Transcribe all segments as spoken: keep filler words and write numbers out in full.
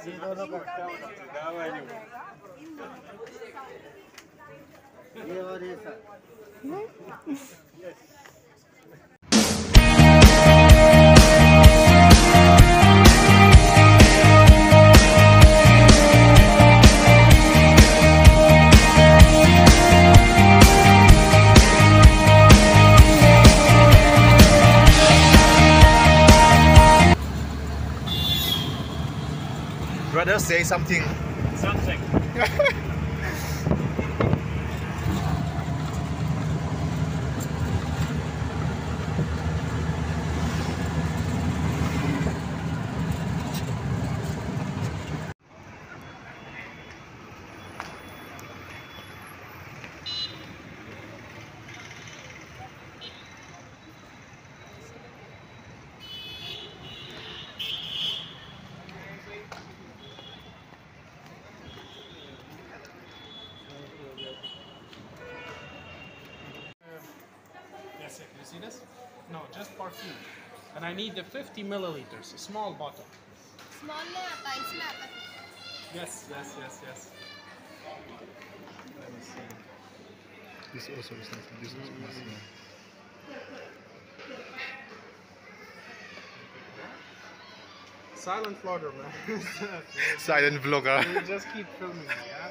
ये दोनों का ये और ये sir Brother, say something. Something. Yes, you see this? No, just perfume. And I need the fifty milliliters, a small bottle. Small में आता है, इसमें आता है. Yes, yes, yes, yes. Let me see. This also is nice. This also is nice. Silent vlogger, man. Silent vlogger. You just keep filming me, yeah?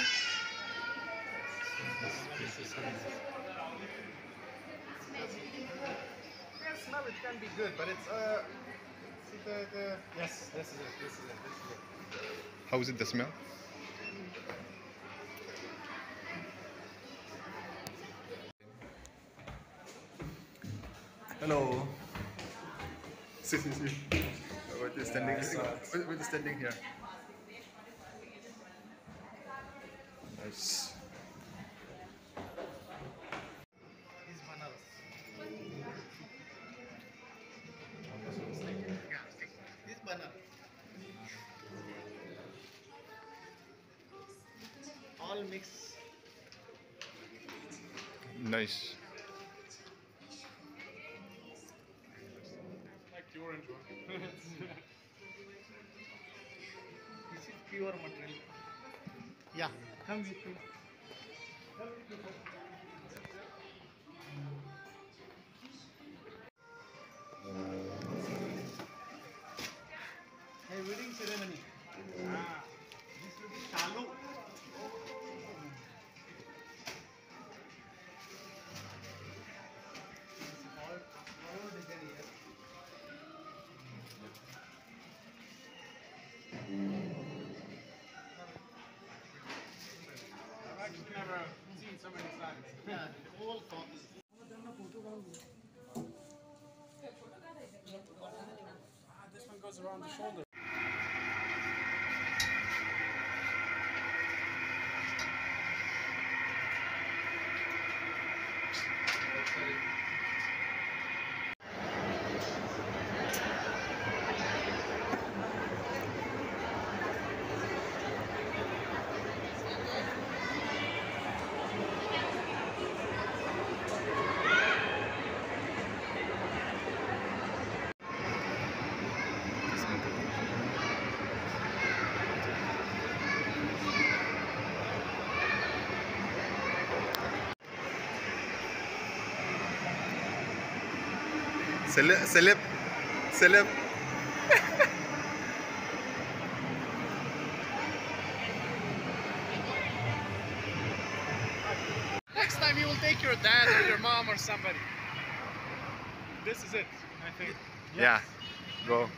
Yeah, smell it can be good, but it's uh, see the the yes, this is it, this is it, this is it. How is it the smell? Hello. See, see, see. We're standing. We're we're standing here. Nice. These bananas. This banana. All mix. Nice. Like the orange one. This is pure material. Yeah, come with me. Come with me. Hey, wedding ceremony. Ah, this will be chalu. I've actually never seen so many slides. Yeah, all copies. Ah, this one goes around the shoulder. Celeb, celeb, celeb. Next time you will take your dad or your mom or somebody. This is it, I think. Yeah. Go.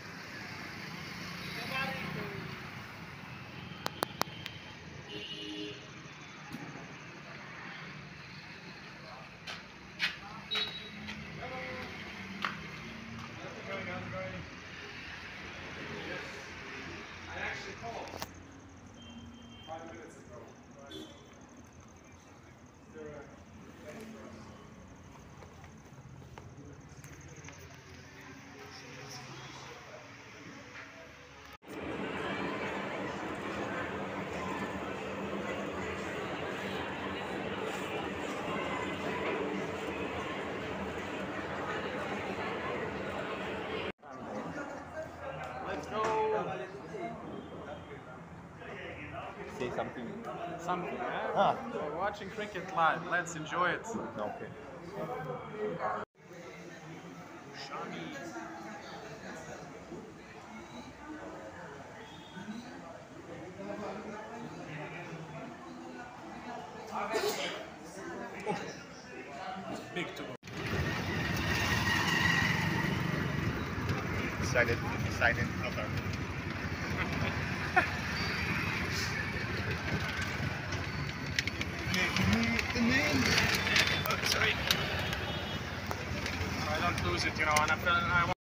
I actually called five minutes ago. But they're, uh, say something. Something, eh? Ah. We're watching cricket live. Let's enjoy it. Okay. Shami. Big to go. Silent, silent alert. The name. Oh, sorry. I don't lose it, you know, and I feel I want